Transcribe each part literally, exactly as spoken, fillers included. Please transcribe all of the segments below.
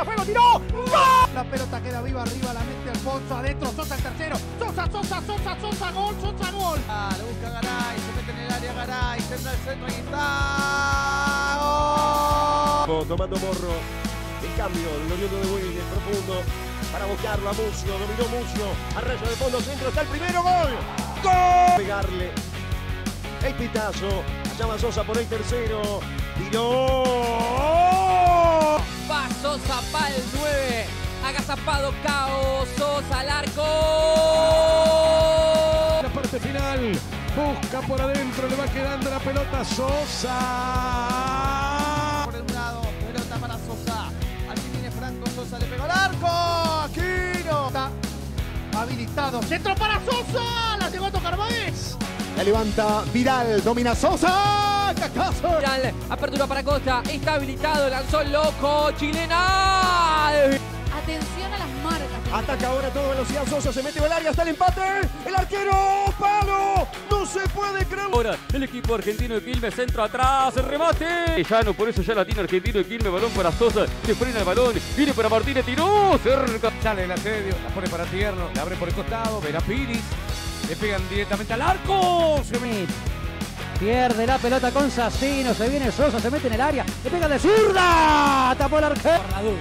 fue, lo tiró. ¡Gol! La pelota queda viva arriba, la mete Alfonso, adentro, Sosa el tercero. Sosa, Sosa, Sosa, Sosa, gol, Sosa, gol. Ah, lo busca Garay, se mete en el área Garay, centra el centro, ahí está. ¡Gol! Tomando Morro, el cambio, el oriundo de Williams, profundo, para buscarlo a Mucio, dominó Mucio, a rayo de fondo, centro, está el primero, gol. ¡Gol! Pegarle el pitazo, allá va Sosa por el tercero, tiró. Va Sosa, va el nueve, agazapado Cao, Sosa al arco. La parte final, busca por adentro, le va quedando la pelota Sosa. Por el lado, pelota para Sosa, aquí viene Franco, Sosa le pegó al arco, Aquino. Está habilitado, centro para Sosa, la llegó a tocar Baez. La levanta Vidal, domina Sosa. ¡Cacazo! Vidal, apertura para Costa, está habilitado, lanzó el loco, chilena. Atención a las marcas. Ataca ahora a toda velocidad Sosa, se mete en el área, está el empate. El arquero, palo, no se puede creer. Ahora el equipo argentino de Quilmes, centro atrás, el remate. Llano, por eso ya la tiene argentino de Quilmes, balón para Sosa, que frena el balón, viene para Martínez, tiró, cerca. Sale el asedio, la pone para Tierno, la abre por el costado, Vera Piris. Le pegan directamente al arco. Smith pierde la pelota con Sacino, se viene Sosa, se mete en el área, le pega de zurda, tapó el arquero.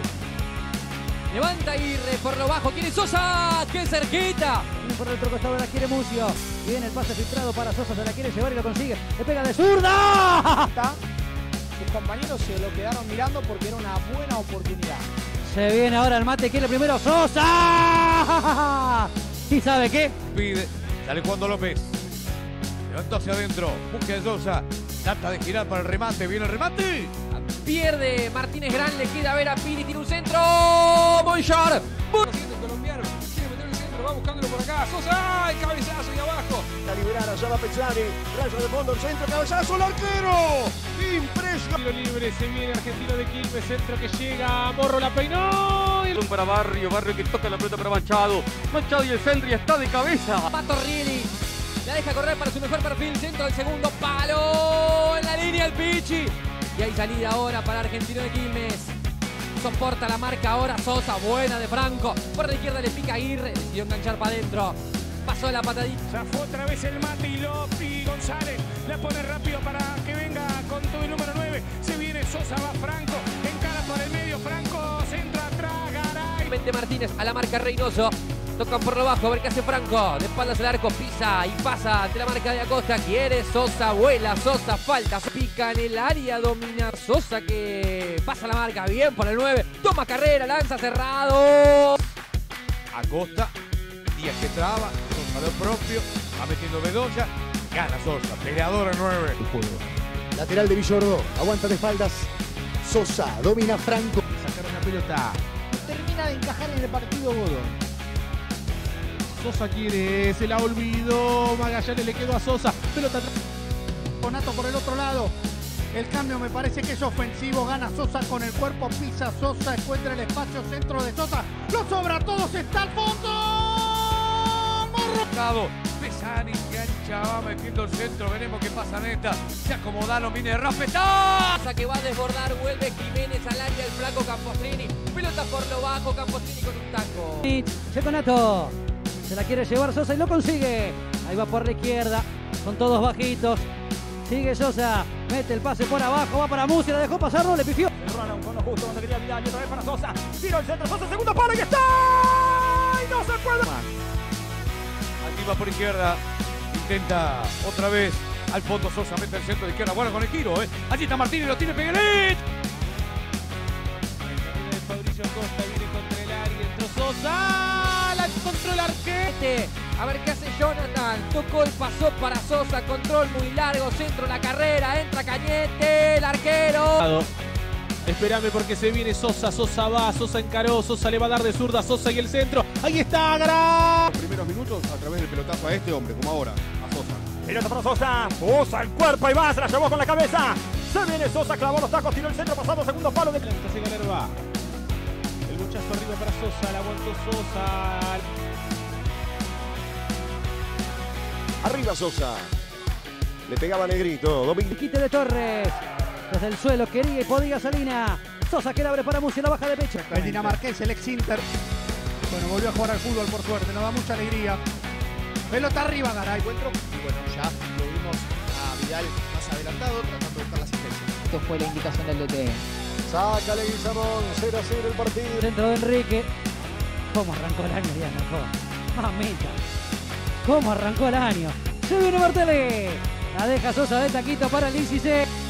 Levanta Irre por lo bajo, quiere Sosa, que cerquita. Viene por el otro costado, la quiere Mucio. Viene el pase filtrado para Sosa, se la quiere llevar y lo consigue. Le pega de zurda. Sus compañeros se lo quedaron mirando porque era una buena oportunidad. Se viene ahora el mate, quiere primero Sosa. ¿Y sabe qué? Pide, sale Juan López. Levantó hacia adentro, busca de Sosa. Trata de girar para el remate, viene el remate. Pierde Martínez Gran, le queda ver a Piri, tiene un centro. Monchar. El colombiano quiere meter el centro, va buscándolo por acá. Sosa, ¡ay, cabezazo y abajo! La liberar, allá va Pezzani, rayo de fondo, el centro, cabezazo, el arquero. Impresionante. Tiro libre, se viene Argentino de Quilmes, centro que llega, Morro la peinó. Balón para Barrio, Barrio que toca la pelota para Machado. Machado y el centro y está de cabeza. Pato Rieli, la deja correr para su mejor perfil, centro del segundo palo. En la línea el Pichi. Y hay salida ahora para Argentino de Quilmes. Soporta la marca ahora Sosa, buena de Franco. Por la izquierda le pica Aguirre, decidió enganchar para adentro. Pasó la patadita. Zafó otra vez el mate y Lopi González la pone rápido para que venga con todo el número nueve. Se viene Sosa, va Franco, encara por el medio, Franco, centro atrás, Garay. Vente Martínez a la marca Reynoso. Tocan por lo bajo, a ver qué hace Franco. De espaldas al arco, pisa y pasa ante la marca de Acosta. Quiere Sosa, vuela Sosa, falta. Pica en el área, domina Sosa que pasa la marca. Bien por el nueve. Toma carrera, lanza cerrado. Acosta, Díaz que traba, Sosa lo propio, va metiendo Bedoya, gana Sosa, peleador en nueve. Lateral de Villordo, aguanta de espaldas. Sosa, domina Franco. Sacaron la pelota. Termina de encajar en el partido Godón. Sosa quiere, se la olvidó, Magallanes le quedó a Sosa, pelota atrás. Bonato por el otro lado. El cambio me parece que es ofensivo. Gana Sosa con el cuerpo, pisa Sosa, encuentra el espacio, centro de Sosa. Lo sobra a todos, está al fondo. Morro. Pezzani engancha, va metiendo el centro, veremos qué pasa neta. Se acomodaron, viene Rafetá. Sosa que va a desbordar, vuelve Jiménez al área, el flaco Campostrini. Pelota por lo bajo, Campostrini con un taco. Checonato. Se la quiere llevar Sosa y lo consigue. Ahí va por la izquierda. Son todos bajitos. Sigue Sosa. Mete el pase por abajo. Va para Mucio. La dejó pasar. No le pifió. Cerraron con lo justo donde quería Vidal y otra vez para Sosa. Tiro el centro. Sosa, segundo palo y está. Y no se puede más. Aquí va por izquierda. Intenta otra vez. Al fondo Sosa mete el centro de izquierda. Bueno con el giro, ¿eh? Allí está Martínez. Lo tiene Peguelet. Fabricio Costa viene contra el área, entró Sosa, la encontró el arquero. A ver qué hace Jonathan. Tocó y pasó para Sosa. Control muy largo. Centro la carrera. Entra Cañete. El arquero. Espérame porque se viene Sosa. Sosa va. Sosa encaró. Sosa le va a dar de zurda. Sosa y el centro. Ahí está. Gran. Los primeros minutos a través del pelotazo a este hombre, como ahora, a Sosa. Pelota para Sosa. Usa el cuerpo y va. Se la llevó con la cabeza. Se viene Sosa. Clavó los tacos. Tiró el centro. Pasado segundo palo. De... Se Galerva. El muchacho arriba para Sosa. La aguantó Sosa. Arriba Sosa. Le pegaba Negrito. Domingo. Quite de Torres. Desde el suelo quería y podía Salina. Sosa que la abre para Mucio, la baja de pecho. El dinamarqués, el ex Inter. Bueno, volvió a jugar al fútbol por suerte, nos da mucha alegría. Pelota arriba, Garay. Encuentro y bueno, ya lo vimos a Vidal más adelantado tratando de buscar la asistencia. Esto fue la indicación del D T. Saca Leguizamón, cero a cero el partido. Centro de Enrique. ¿Cómo arrancó el año, Diana? Mamita. ¿Cómo arrancó el año? Se viene Martelli. La deja Sosa de taquito para el dieciséis.